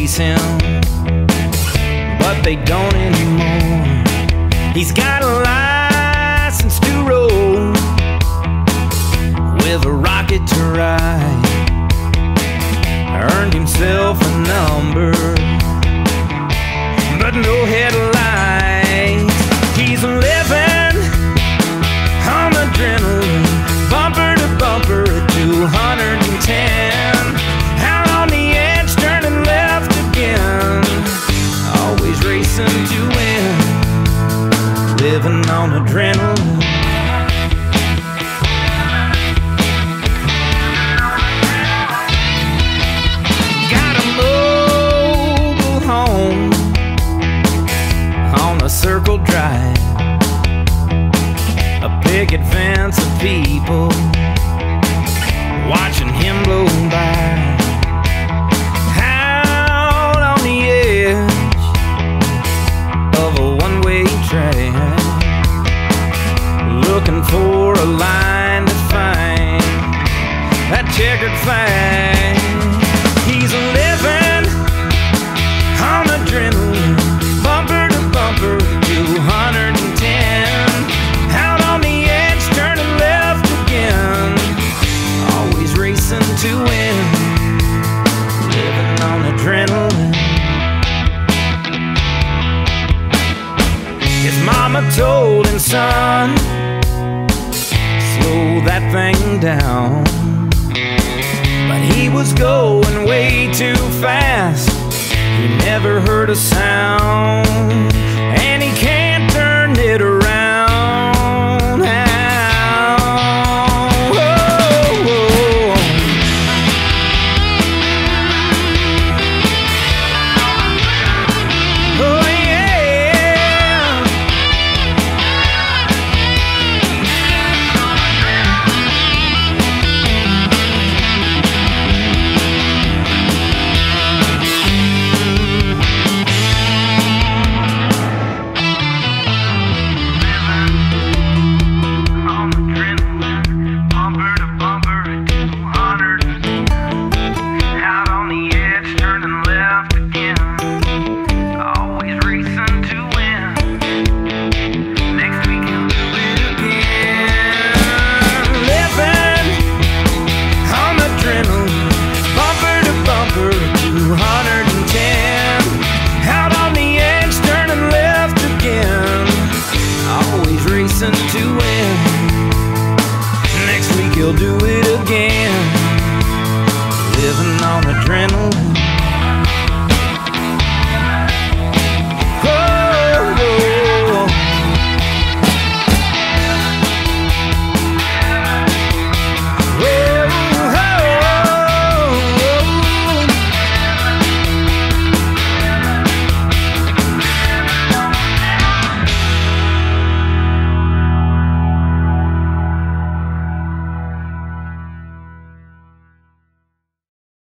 chase him, but they don't anymore. He's got a license to roll with a rocket to ride. Earned himself a number, but no headlights. He's living on adrenaline, bumper to bumper at 210. Out on the edge, turning left again, always racing to win, living on adrenaline. Circle Drive, a picket fence of people watching him blow by. Out on the edge of a one-way track, looking for a line to find that checkered flag. He's living on adrenaline, bumper to bumper, 210. Out on the edge, turning left again, always racing to win, living on adrenaline. His mama told him, son, slow that thing down, but he was going way too fast. He never heard a sound.